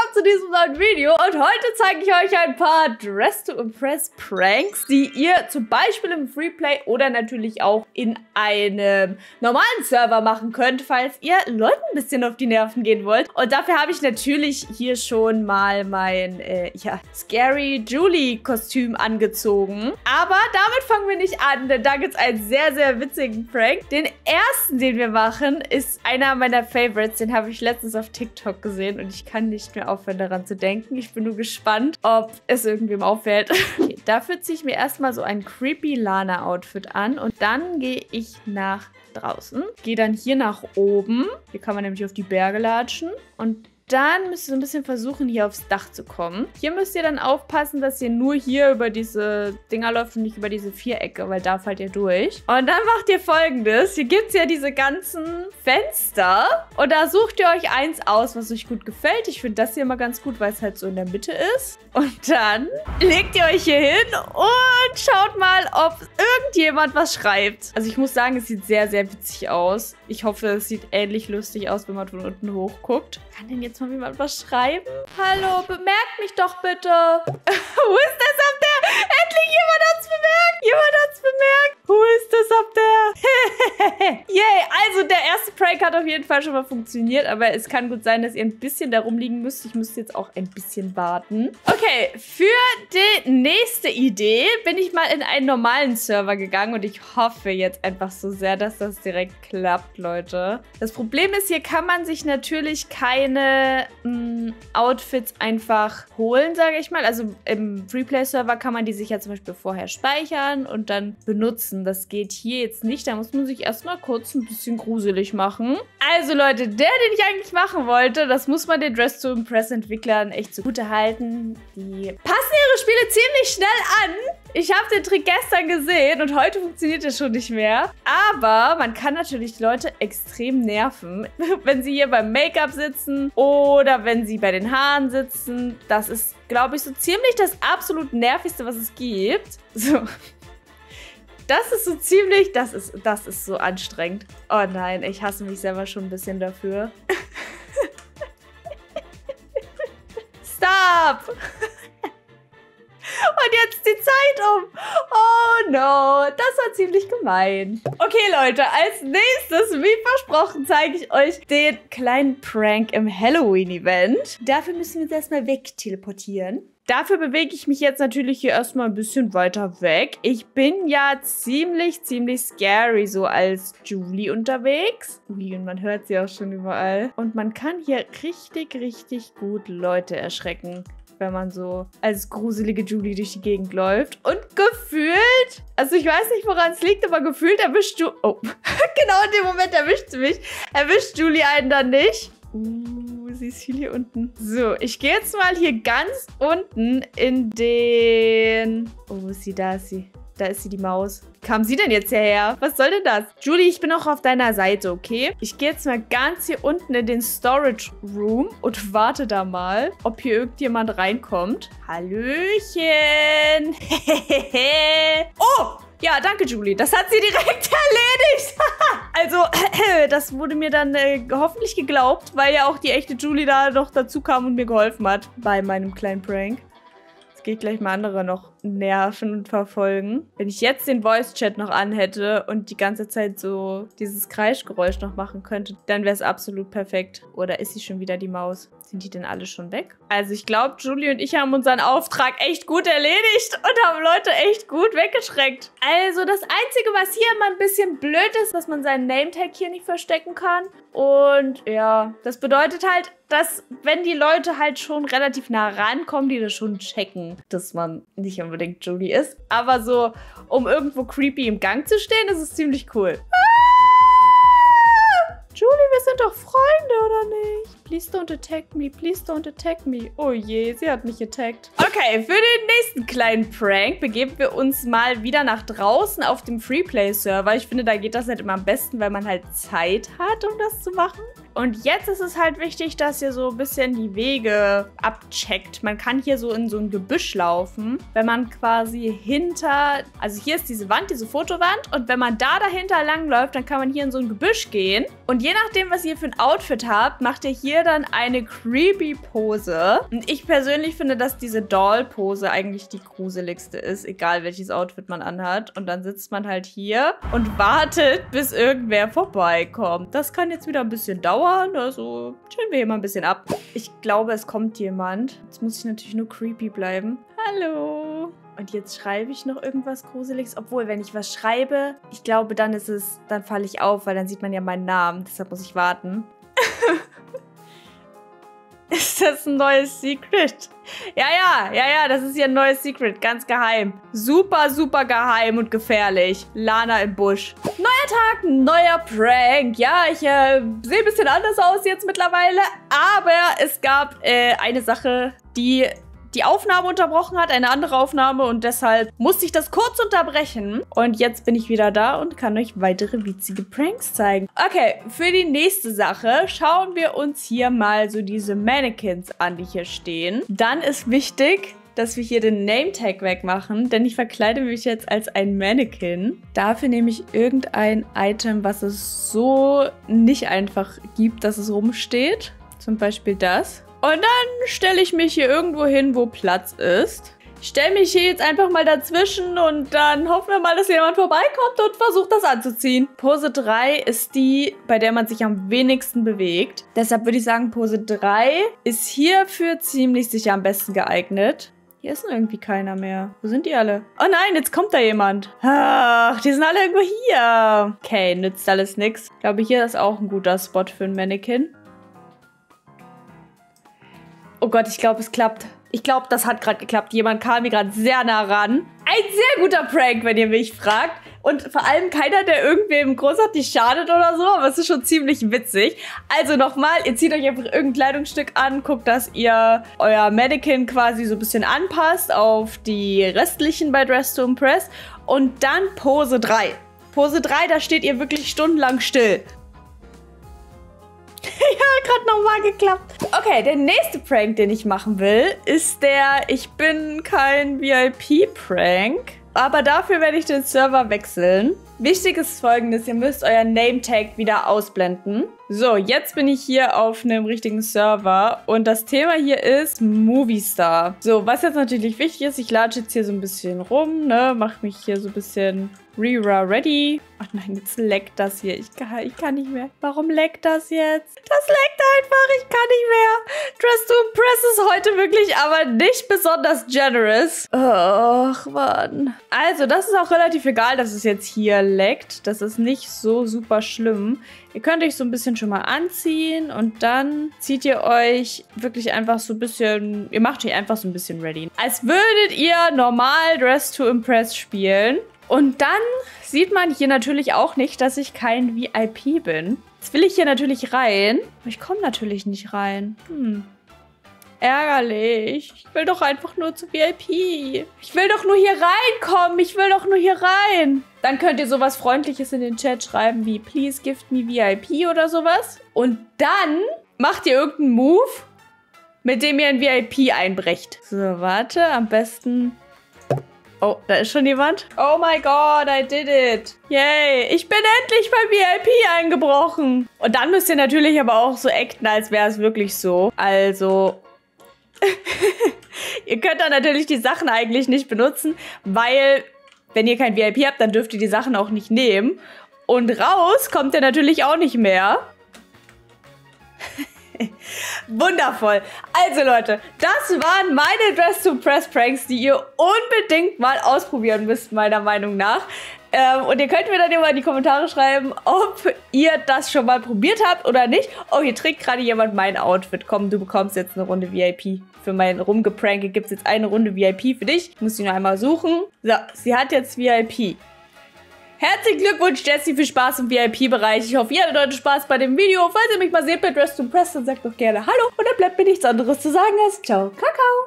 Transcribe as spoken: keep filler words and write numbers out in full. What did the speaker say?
willkommen zu diesem neuen Video und heute zeige ich euch ein paar Dress to Impress Pranks, die ihr zum Beispiel im Freeplay oder natürlich auch in einem normalen Server machen könnt, falls ihr Leuten ein bisschen auf die Nerven gehen wollt. Und dafür habe ich natürlich hier schon mal mein äh, ja, Scary Julie Kostüm angezogen. Aber damit fangen wir nicht an, denn da gibt es einen sehr, sehr witzigen Prank. Den ersten, den wir machen, ist einer meiner Favorites. Den habe ich letztens auf TikTok gesehen und ich kann nicht mehr aufhören, daran zu denken. Ich bin nur gespannt, ob es irgendwem auffällt. Okay, dafür ziehe ich mir erstmal so ein creepy Lana-Outfit an und dann gehe ich nach draußen. Gehe dann hier nach oben. Hier kann man nämlich auf die Berge latschen und dann müsst ihr so ein bisschen versuchen, hier aufs Dach zu kommen. Hier müsst ihr dann aufpassen, dass ihr nur hier über diese Dinger läuft und nicht über diese Vierecke, weil da fallt ihr durch. Und dann macht ihr Folgendes. Hier gibt es ja diese ganzen Fenster. Und da sucht ihr euch eins aus, was euch gut gefällt. Ich finde das hier immer ganz gut, weil es halt so in der Mitte ist. Und dann legt ihr euch hier hin und schaut mal, ob irgendjemand was schreibt. Also ich muss sagen, es sieht sehr, sehr witzig aus. Ich hoffe, es sieht ähnlich lustig aus, wenn man von unten hochguckt. Kann denn jetzt mal jemand was schreiben? Hallo, bemerkt mich doch bitte. Who ist das up there? Endlich jemand hat's bemerkt. Jemand hat's bemerkt. Who ist das up there? Yay, also der erste Prank hat auf jeden Fall schon mal funktioniert, aber es kann gut sein, dass ihr ein bisschen da rumliegen müsst. Ich müsste jetzt auch ein bisschen warten. Okay, für die nächste Idee bin ich mal in einen normalen Server gegangen und ich hoffe jetzt einfach so sehr, dass das direkt klappt, Leute. Das Problem ist, hier kann man sich natürlich keine mh, Outfits einfach holen, sage ich mal. Also im Freeplay-Server kann man die sich ja zum Beispiel vorher speichern und dann benutzen. Das geht hier jetzt nicht. Da muss man sich erstmal kurz ein bisschen gruselig machen. Also Leute, der, den ich eigentlich machen wollte, das muss man den Dress to Impress Entwicklern echt zugute halten. Die passen ihre Spiele ziemlich schnell an. Ich habe den Trick gestern gesehen und heute funktioniert er schon nicht mehr. Aber man kann natürlich die Leute extrem nerven, wenn sie hier beim Make-up sitzen oder wenn sie bei den Haaren sitzen. Das ist, glaube ich, so ziemlich das absolut nervigste, was es gibt. So. Das ist so ziemlich, das ist, das ist so anstrengend. Oh nein, ich hasse mich selber schon ein bisschen dafür. Stop! Und jetzt die Zeit um. Oh no, das war ziemlich gemein. Okay, Leute, als nächstes, wie versprochen, zeige ich euch den kleinen Prank im Halloween-Event. Dafür müssen wir uns erstmal wegteleportieren. Dafür bewege ich mich jetzt natürlich hier erstmal ein bisschen weiter weg. Ich bin ja ziemlich, ziemlich scary so als Julie unterwegs. Ui, und man hört sie auch schon überall. Und man kann hier richtig, richtig gut Leute erschrecken, wenn man so als gruselige Julie durch die Gegend läuft. Und gefühlt, also ich weiß nicht, woran es liegt, aber gefühlt erwischt du... Oh, genau in dem Moment erwischt sie mich. Erwischt Julie einen dann nicht. Uh, sie ist viel hier unten. So, ich gehe jetzt mal hier ganz unten in den... Oh, wo ist sie? Da ist sie. Da ist sie, die Maus. Wie kam sie denn jetzt hierher? Was soll denn das? Julie, ich bin auch auf deiner Seite, okay? Ich gehe jetzt mal ganz hier unten in den Storage Room und warte da mal, ob hier irgendjemand reinkommt. Hallöchen. Oh! Ja, danke, Julie. Das hat sie direkt erledigt. Also, das wurde mir dann äh, hoffentlich geglaubt, weil ja auch die echte Julie da noch dazu kam und mir geholfen hat bei meinem kleinen Prank. Jetzt gehe ich gleich mal andere noch nerven und verfolgen. Wenn ich jetzt den Voice-Chat noch anhätte und die ganze Zeit so dieses Kreischgeräusch noch machen könnte, dann wäre es absolut perfekt. Oder ist sie schon wieder die Maus? Sind die denn alle schon weg? Also ich glaube, Julie und ich haben unseren Auftrag echt gut erledigt und haben Leute echt gut weggeschreckt. Also das Einzige, was hier immer ein bisschen blöd ist, dass man seinen Nametag hier nicht verstecken kann. Und ja, das bedeutet halt, dass wenn die Leute halt schon relativ nah rankommen, die das schon checken, dass man nicht unbedingt Julie ist. Aber so, um irgendwo creepy im Gang zu stehen, ist es ziemlich cool. Julie, wir sind doch Freunde, oder nicht? Please don't attack me, please don't attack me. Oh je, sie hat mich attackt. Okay, für den nächsten kleinen Prank begeben wir uns mal wieder nach draußen auf dem Freeplay-Server. Ich finde, da geht das halt immer am besten, weil man halt Zeit hat, um das zu machen. Und jetzt ist es halt wichtig, dass ihr so ein bisschen die Wege abcheckt. Man kann hier so in so ein Gebüsch laufen, wenn man quasi hinter, also hier ist diese Wand, diese Fotowand, und wenn man da dahinter langläuft, dann kann man hier in so ein Gebüsch gehen. Und je nachdem, was ihr für ein Outfit habt, macht ihr hier dann eine creepy Pose. Und ich persönlich finde, dass diese Doll-Pose eigentlich die gruseligste ist, egal welches Outfit man anhat. Und dann sitzt man halt hier und wartet, bis irgendwer vorbeikommt. Das kann jetzt wieder ein bisschen dauern, also chillen wir hier mal ein bisschen ab. Ich glaube, es kommt jemand. Jetzt muss ich natürlich nur creepy bleiben. Hallo. Und jetzt schreibe ich noch irgendwas Gruseliges. Obwohl, wenn ich was schreibe, ich glaube, dann ist es, dann falle ich auf, weil dann sieht man ja meinen Namen. Deshalb muss ich warten. Ist das ein neues Secret? Ja, ja, ja, ja, das ist hier ein neues Secret. Ganz geheim. Super, super geheim und gefährlich. Lana im Busch. Neuer Tag, neuer Prank. Ja, ich äh, sehe ein bisschen anders aus jetzt mittlerweile. Aber es gab äh, eine Sache, die die Aufnahme unterbrochen hat, eine andere Aufnahme, und deshalb musste ich das kurz unterbrechen. Und jetzt bin ich wieder da und kann euch weitere witzige Pranks zeigen. Okay, für die nächste Sache schauen wir uns hier mal so diese Mannequins an, die hier stehen. Dann ist wichtig, dass wir hier den Name-Tag wegmachen, denn ich verkleide mich jetzt als ein Mannequin. Dafür nehme ich irgendein Item, was es so nicht einfach gibt, dass es rumsteht. Zum Beispiel das. Und dann stelle ich mich hier irgendwo hin, wo Platz ist. Ich stelle mich hier jetzt einfach mal dazwischen und dann hoffen wir mal, dass jemand vorbeikommt und versucht, das anzuziehen. Pose drei ist die, bei der man sich am wenigsten bewegt. Deshalb würde ich sagen, Pose drei ist hierfür ziemlich sicher am besten geeignet. Hier ist irgendwie keiner mehr. Wo sind die alle? Oh nein, jetzt kommt da jemand. Ach, die sind alle irgendwo hier. Okay, nützt alles nichts. Ich glaube, hier ist auch ein guter Spot für ein Mannequin. Oh Gott, ich glaube, es klappt. Ich glaube, das hat gerade geklappt. Jemand kam mir gerade sehr nah ran. Ein sehr guter Prank, wenn ihr mich fragt. Und vor allem keiner, der irgendwem großartig schadet oder so. Aber es ist schon ziemlich witzig. Also nochmal, ihr zieht euch einfach irgendein Kleidungsstück an. Guckt, dass ihr euer Mannequin quasi so ein bisschen anpasst auf die restlichen bei Dress to Impress. Und dann Pose drei. Pose drei, da steht ihr wirklich stundenlang still. Ja, gerade nochmal geklappt. Okay, der nächste Prank, den ich machen will, ist der Ich bin kein V I P-Prank. Aber dafür werde ich den Server wechseln. Wichtig ist Folgendes, ihr müsst euren Name-Tag wieder ausblenden. So, jetzt bin ich hier auf einem richtigen Server und das Thema hier ist Movistar. So, was jetzt natürlich wichtig ist, ich latsche jetzt hier so ein bisschen rum, ne, mache mich hier so ein bisschen Rera ready. Ach nein, jetzt leckt das hier. Ich kann, ich kann nicht mehr. Warum leckt das jetzt? Das leckt einfach, ich kann nicht mehr. Dress to Impress ist heute wirklich aber nicht besonders generous. Ach, Mann. Also, das ist auch relativ egal, dass es jetzt hier leckt. Das ist nicht so super schlimm. Ihr könnt euch so ein bisschen schon mal anziehen und dann zieht ihr euch wirklich einfach so ein bisschen, ihr macht euch einfach so ein bisschen ready. Als würdet ihr normal Dress to Impress spielen. Und dann sieht man hier natürlich auch nicht, dass ich kein V I P bin. Jetzt will ich hier natürlich rein, aber ich komme natürlich nicht rein. Hm. Ärgerlich. Ich will doch einfach nur zu V I P. Ich will doch nur hier reinkommen. Ich will doch nur hier rein. Dann könnt ihr sowas Freundliches in den Chat schreiben wie Please gift me V I P oder sowas. Und dann macht ihr irgendeinen Move, mit dem ihr ein V I P einbrecht. So, warte. Am besten... Oh, da ist schon jemand. Oh my God, I did it. Yay, ich bin endlich beim V I P eingebrochen. Und dann müsst ihr natürlich aber auch so acten, als wäre es wirklich so. Also... Ihr könnt dann natürlich die Sachen eigentlich nicht benutzen, weil, wenn ihr kein V I P habt, dann dürft ihr die Sachen auch nicht nehmen. Und raus kommt ihr natürlich auch nicht mehr. Wundervoll. Also Leute, das waren meine Dress to Impress Pranks, die ihr unbedingt mal ausprobieren müsst, meiner Meinung nach. Ähm, und ihr könnt mir dann immer in die Kommentare schreiben, ob ihr das schon mal probiert habt oder nicht. Oh, hier trägt gerade jemand mein Outfit. Komm, du bekommst jetzt eine Runde V I P. Für mein Rumgepranke gibt es jetzt eine Runde V I P für dich. Ich muss sie nur einmal suchen. So, sie hat jetzt V I P. Herzlichen Glückwunsch, Jessie, viel Spaß im V I P-Bereich. Ich hoffe, ihr hattet heute Spaß bei dem Video. Falls ihr mich mal seht bei Dress to Impress, dann sagt doch gerne Hallo. Und dann bleibt mir nichts anderes zu sagen als Ciao, Kakao.